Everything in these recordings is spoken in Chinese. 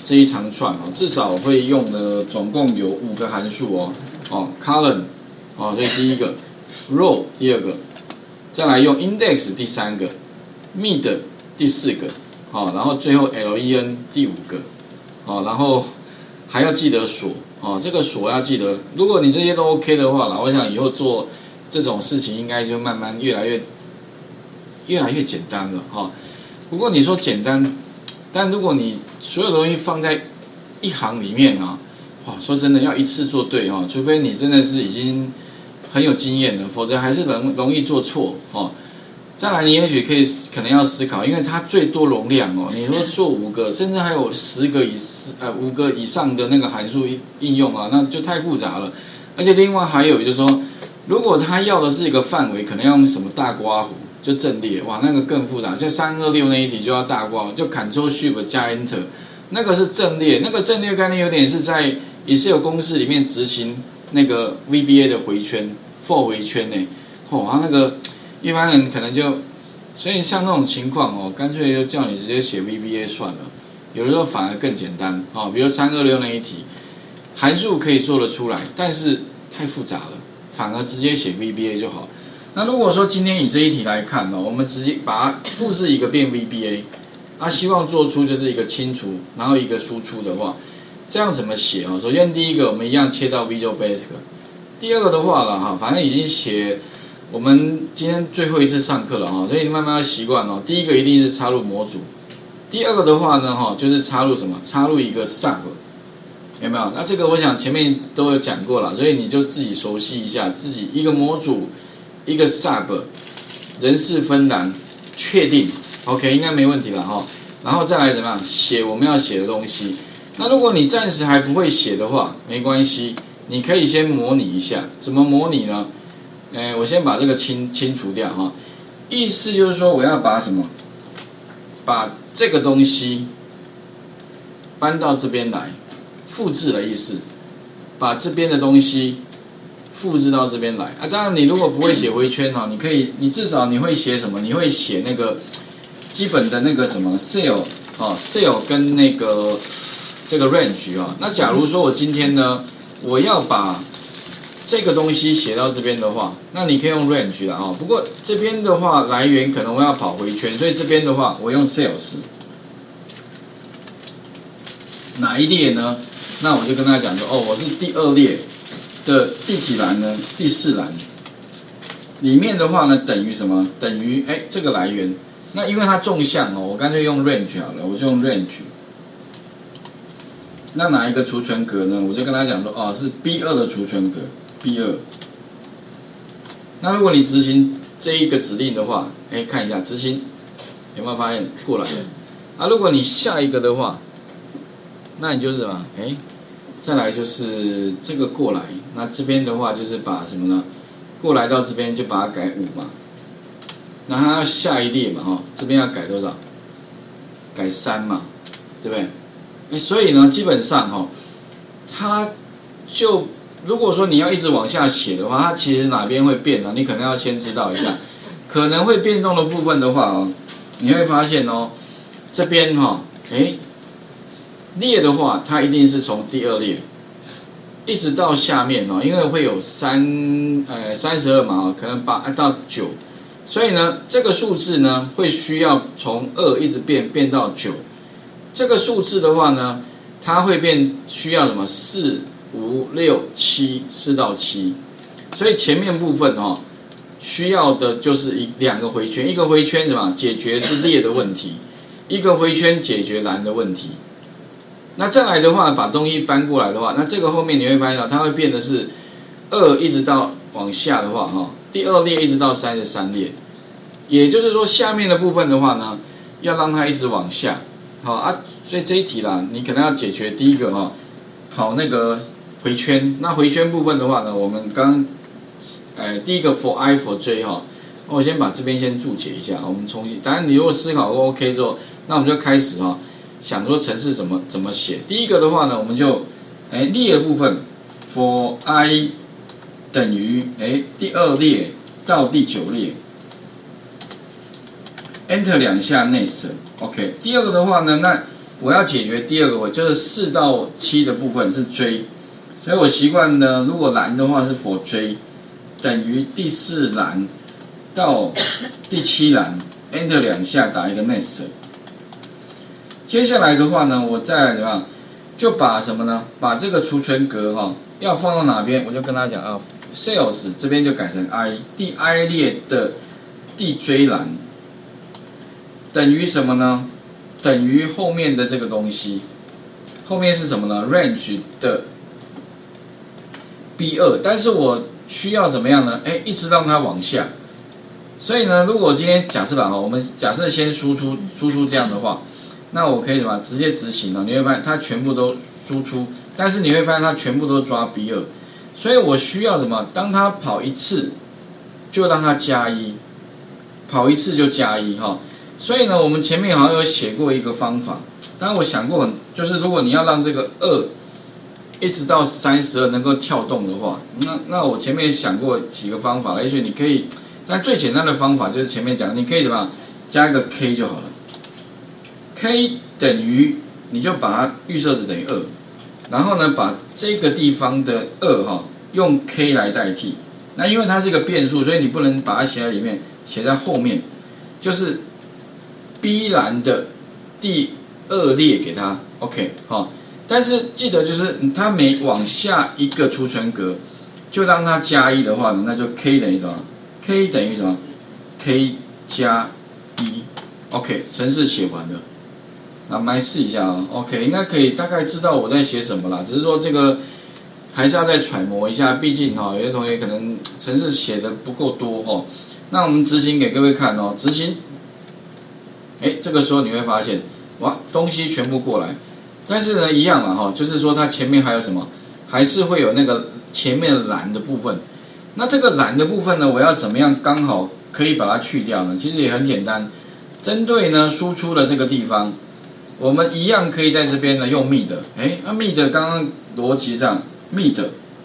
这一长串哦，至少会用的总共有5个函数哦，column 哦，所以第一个 row 第二个，再来用 index 第3个 ，mid 第4个，好，然后最后 len 第5个，好，然后还要记得锁哦，这个锁要记得，如果你这些都 OK 的话啦，我想以后做这种事情应该就慢慢越来越简单了哈。不过你说简单，但如果你所有的东西放在一行里面啊，哇，说真的要一次做对哈，除非你真的是已经很有经验了，否则还是容易做错哦。再来，你也许可能要思考，因为它最多容量哦，你说做5个，甚至还有5个以上的那个函数应用啊，那就太复杂了。而且另外还有就是说，如果它要的是一个范围，可能要用什么大括弧，就阵列，哇，那个更复杂。像326那一题就要大括弧，就 Ctrl+Shift 加 Enter， 那个是阵列，那个阵列概念有点是在Excel公式里面执行那个 VBA 的回圈 for 回圈呢，哦，那个。一般人可能就，所以像那种情况哦，干脆就叫你直接写 VBA 算了。有的时候反而更简单哦，比如326那一题，函数可以做得出来，但是太复杂了，反而直接写 VBA 就好。那如果说今天以这一题来看哦，我们直接把它复制一个变 VBA， 希望做出就是一个清除，然后一个输出的话，这样怎么写哦？首先第一个我们一样切到 Visual Basic， 第二个的话了哈，反正已经写。我们今天最后一次上课了哈，所以你慢慢要习惯哦。第一个一定是插入模组，第二个的话呢哈，就是插入什么？插入一个 sub， 有没有？那这个我想前面都有讲过了，所以你就自己熟悉一下，自己一个模组，一个 sub， 人事分栏，确定 ，OK， 应该没问题了哈。然后再来怎么样写我们要写的东西？那如果你暂时还不会写的话，没关系，你可以先模拟一下，怎么模拟呢？我先把这个清除掉哈，意思就是说我要把什么，把这个东西搬到这边来，复制的意思，把这边的东西复制到这边来啊。当然你如果不会写回圈哈，你至少你会写什么？你会写那个基本的那个什么 cell 啊 ，cell 跟那个这个 range 啊。那假如说我今天呢，我要把这个东西写到这边的话，那你可以用 range 啦哦。不过这边的话，来源可能我要跑回圈，所以这边的话，我用 sales 哪一列呢？那我就跟他讲说，哦，我是第2列的第几栏呢？第4栏里面的话呢，等于什么？等于这个来源。那因为它纵向哦，我干脆用 range 好了，我就用 range。那哪一个储存格呢？我就跟他讲说，哦，是 B2 的储存格。B2， 那如果你执行这一个指令的话，看一下执行有没有发现过来了？如果你下一个的话，那你就是什么？再来就是这个过来，那这边的话就是把什么呢？过来到这边就把它改5嘛，那它要下一列嘛，这边要改多少？改3嘛，对不对？所以呢，基本上它就。如果说你要一直往下写的话，它其实哪边会变呢？你可能要先知道一下，可能会变动的部分的话你会发现这边列的话，它一定是从第2列一直到下面因为会有32嘛可能8到9，所以呢，这个数字呢会需要从2一直变到9，这个数字的话呢，它会需要什么4、5、6、7 4到7，所以前面部分需要的就是2个回圈，一个回圈什么解决是列的问题，一个回圈解决栏的问题。那再来的话，把东西搬过来的话，那这个后面你会发现它会变的是2一直到往下的话第2列一直到33列，也就是说下面的部分的话呢，要让它一直往下所以这一题啦，你可能要解决第一个跑那个回圈，那回圈部分的话呢，我们第一个 for i for j 我先把这边先注解一下，我们重新，当然你如果思考过 OK 之后，那我们就开始想说程式怎么写。第一个的话呢，我们就列的部分 for i 等于第2列到第9列 ，Enter 2下 Next，OK。第二个的话呢，那我要解决第二个就是4到7的部分是 J， 所以我习惯呢，如果栏的话是 for J， 等于第4栏到第7栏 ，Enter 2下打一个 Nest。接下来的话呢，我再来怎么样，就把什么呢？把这个储存格要放到哪边，我就跟他讲Sales 这边就改成 I， 第 I 列的第 J 栏等于什么呢？等于后面的这个东西，后面是什么呢 ？Range 的 B2， 但是我需要怎么样呢？一直让它往下。所以呢，如果今天假设我们假设先输出这样的话，那我可以什么直接执行你会发现它全部都输出，但是你会发现它全部都抓 B2， 所以我需要什么？当它跑一次，就让它加1，跑一次就加1所以呢，我们前面好像有写过一个方法，当然我想过，就是如果你要让这个2一直到32能够跳动的话，那我前面想过几个方法，也许你可以，但最简单的方法就是前面讲，你可以怎么样加一个 k 就好了。k 等于你就把它预设值等于2，然后呢把这个地方的2用 k 来代替。那因为它是一个变数，所以你不能把它写在里面，写在后面，就是 B 栏的第2列给它 ，OK 但是记得就是它每往下一个储存格就让它加1的话呢，那就 k 等于多少 ？k 等于什么 ？k 加1 ，OK， 程式写完了。那我们来试一下OK， 应该可以大概知道我在写什么啦，只是说这个还是要再揣摩一下，毕竟有些同学可能程式写的不够多那我们执行给各位看执行，这个时候你会发现，哇，东西全部过来，但是呢一样啦就是说它前面还有什么，还是会有那个前面栏的部分。那这个栏的部分呢，我要怎么样刚好可以把它去掉呢？其实也很简单，针对呢输出的这个地方。我们一样可以在这边呢用 mid，mid 刚刚逻辑上 mid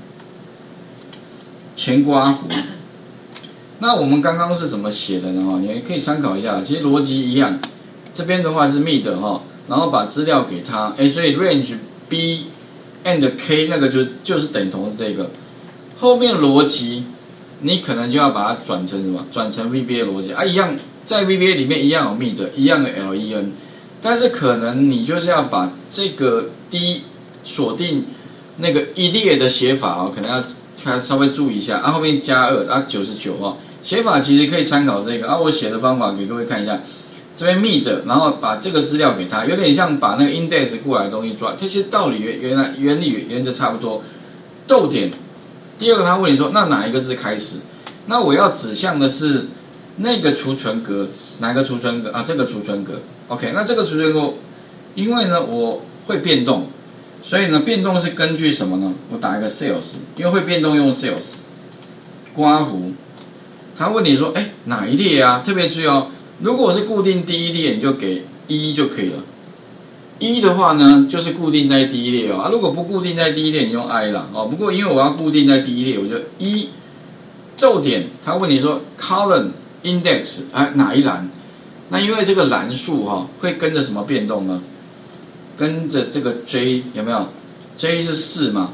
前刮弧，那我们刚刚是怎么写的呢？你可以参考一下，其实逻辑一样。这边的话是 mid 然后把资料给他，所以 range b and k 那个就是等同这个，后面逻辑你可能就要把它转成什么？转成 VBA 逻辑一样在 VBA 里面一样有 mid， 一样的 len。但是可能你就是要把这个锁定那个一列的写法可能要稍微注意一下后面加299写法其实可以参考这个我写的方法给各位看一下，这边 mid， 然后把这个资料给他，有点像把那个 index 过来的东西抓，这些道理原理原则差不多。逗点，第二个他问你说那哪一个字开始？那我要指向的是那个储存格，哪个储存格这个储存格。OK， 那这个储存格，因为呢我会变动，所以呢变动是根据什么呢？我打一个 sales， 因为会变动用 sales， 刮弧，他问你说哪一列特别注意如果我是固定第一列，你就给1就可以了。1的话呢，就是固定在第一列如果不固定在第一列，你用 I 啦不过因为我要固定在第一列，我就1逗点，他问你说 column index 哪一栏？那因为这个栏数会跟着什么变动呢？跟着这个 J 有没有 ？J 是4嘛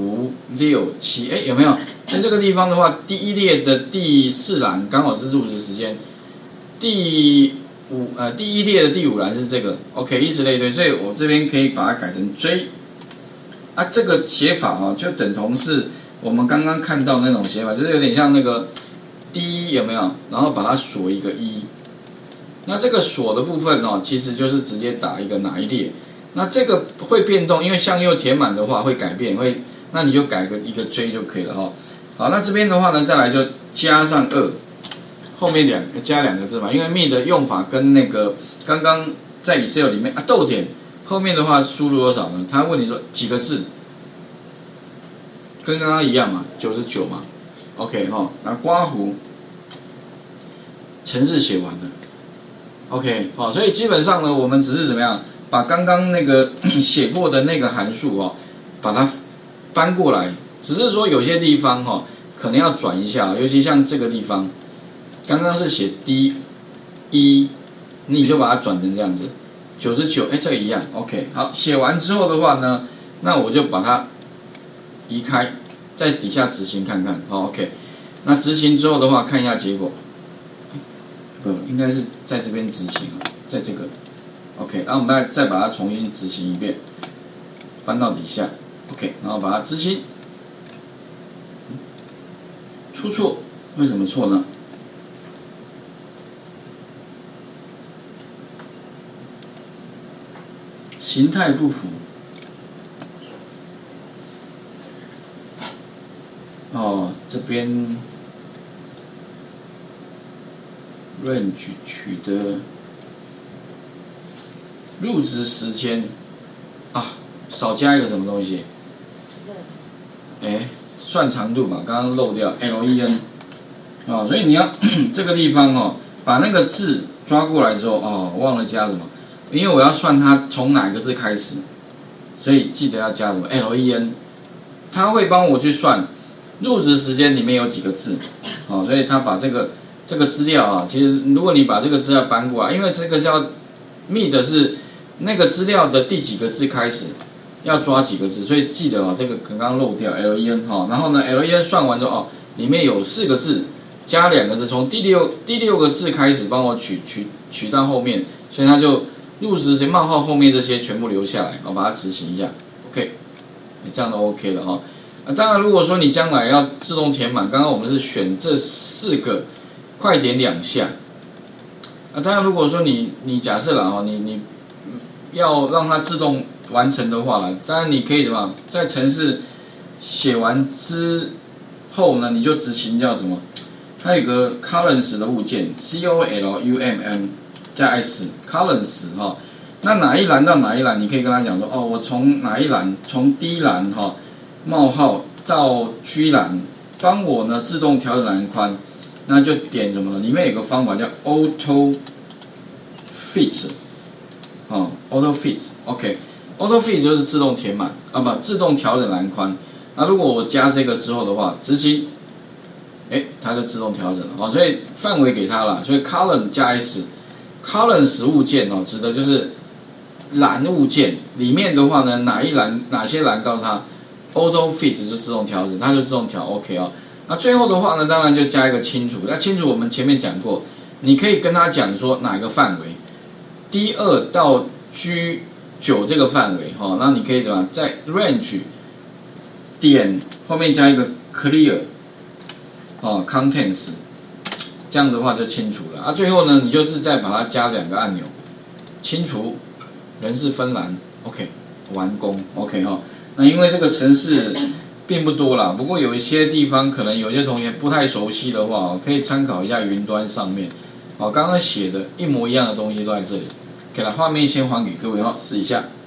，5、6、7，有没有？所以这个地方的话，第一列的第4栏刚好是入职时间，第一列的第5栏是这个 ，OK， 以此类推，所以我这边可以把它改成 J， 这个写法就等同是我们刚刚看到那种写法，就是有点像那个D 有没有？然后把它锁一个1。那这个锁的部分其实就是直接打一个哪一列，那这个会变动，因为向右填满的话会改变，那你就改一个 J 就可以了好，那这边的话呢，再来就加上2，后面加2个字嘛，因为 mid 的用法跟那个刚刚在 Excel 里面逗点后面的话输入多少呢？他问你说几个字，跟刚刚一样嘛，99嘛 ，OK 那刮弧，程式写完了。OK， 所以基本上呢，我们只是怎么样，把刚刚那个写过的那个函数把它搬过来，只是说有些地方可能要转一下，尤其像这个地方，刚刚是写 D1，你就把它转成这样子， 99，哎，这个一样 ，OK， 好，写完之后的话呢，那我就把它移开，在底下执行看看，好 ，OK， 那执行之后的话，看一下结果，不，应该是在这边执行啊，在这个 ，OK， 然后我们再把它重新执行一遍，翻到底下 ，OK， 然后把它执行，出错，为什么错呢？形态不符。哦，这边 range 取得入职时间啊，少加一个什么东西？哎，算长度嘛，刚刚漏掉 len 哦，所以你要这个地方哦，把那个字抓过来之后哦，忘了加什么，因为我要算它从哪个字开始，所以记得要加什么 len， 它会帮我去算入职时间里面有几个字，哦，所以他把这个资料啊，其实如果你把这个资料搬过来，因为这个叫 meet 是那个资料的第几个字开始，要抓几个字，所以记得哦，这个刚刚漏掉 len 哈，然后呢 len 算完之后哦，里面有4个字加2个字，从第六个字开始帮我取到后面，所以它就入职时间冒号后面这些全部留下来，我把它执行一下 ，OK， 这样都 OK 了哈。当然，如果说你将来要自动填满，刚刚我们是选这4个，快点2下。当然，如果说你假设啦哈，你要让它自动完成的话啦，当然你可以什么，在程式写完之后呢，你就执行叫什么？它有个 columns 的物件 ，COLUMN 加 S columns 哈。那哪一栏到哪一栏，你可以跟他讲说，哦，我从哪一栏，从第一栏哈。冒号到区栏，帮我呢自动调整栏宽，那就点什么呢？里面有个方法叫 Auto Fit， Auto Fit，OK，Auto Fit 就是自动填满啊，不，自动调整栏宽。那如果我加这个之后的话，执行，哎，它就自动调整了，哦，所以范围给它了，所以 column 加 s，columns 物件哦，指的就是栏物件里面的话呢，哪些栏告诉它。Auto Fit 就自动调整，它就自动调 OK 哦。那最后的话呢，当然就加一个清除。那清除我们前面讲过，你可以跟他讲说哪个范围 ，D2 到 G9 这个范围哈，那你可以怎么在 range 点后面加一个 clear 哦 contents， 这样的话就清除了。最后呢，你就是再把它加2个按钮，清除人事分栏 OK 完工 OK 哈。那因为这个程式并不多啦，不过有一些地方可能有些同学不太熟悉的话，可以参考一下云端上面，刚刚写的一模一样的东西都在这里。给了画面先还给各位试一下。